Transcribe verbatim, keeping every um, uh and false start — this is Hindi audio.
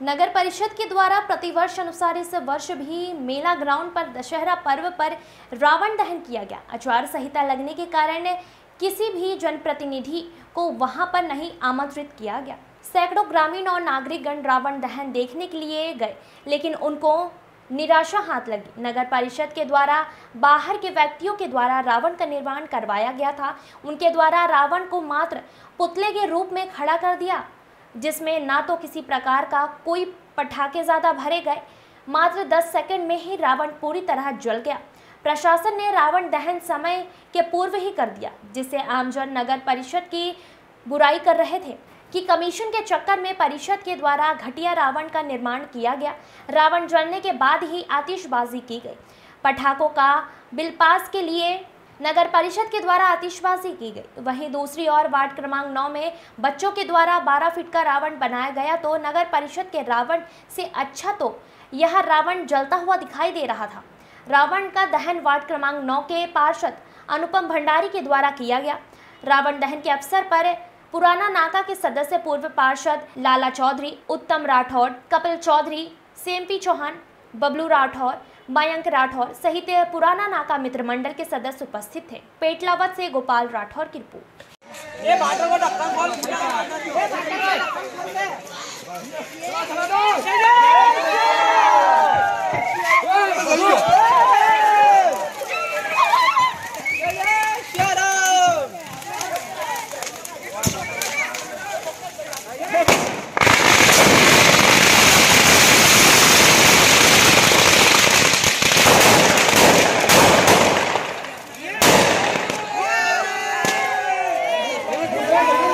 नगर परिषद के द्वारा प्रतिवर्ष अनुसार इस वर्ष भी मेला ग्राउंड पर दशहरा पर्व पर रावण दहन किया गया। आचार संहिता लगने के कारण किसी भी जनप्रतिनिधि को वहां पर नहीं आमंत्रित किया गया। सैकड़ों ग्रामीण और नागरिकगण रावण दहन देखने के लिए गए, लेकिन उनको निराशा हाथ लगी। नगर परिषद के द्वारा बाहर के व्यक्तियों के द्वारा रावण का निर्माण करवाया गया था। उनके द्वारा रावण को मात्र पुतले के रूप में खड़ा कर दिया, जिसमें ना तो किसी प्रकार का कोई पटाखे ज़्यादा भरे गए। मात्र दस सेकंड में ही रावण पूरी तरह जल गया। प्रशासन ने रावण दहन समय के पूर्व ही कर दिया, जिससे आमजन नगर परिषद की बुराई कर रहे थे कि कमीशन के चक्कर में परिषद के द्वारा घटिया रावण का निर्माण किया गया। रावण जलने के बाद ही आतिशबाजी की गई। पटाखों का बिल पास के लिए नगर परिषद के द्वारा आतिशबाजी की गई। वहीं दूसरी ओर वार्ड क्रमांक नौ में बच्चों के द्वारा बारह फीट का रावण बनाया गया, तो नगर परिषद के रावण से अच्छा तो यह रावण जलता हुआ दिखाई दे रहा था। रावण का दहन वार्ड क्रमांक नौ के पार्षद अनुपम भंडारी के द्वारा किया गया। रावण दहन के अवसर पर पुराना नाका के सदस्य पूर्व पार्षद लाला चौधरी, उत्तम राठौड़, कपिल चौधरी, सेमपी चौहान, बबलू राठौर, मयंक राठौर सहित पुराना नाका मित्र मंडल के सदस्य उपस्थित थे। पेटलावत से गोपाल राठौर की रिपोर्ट। Yeah.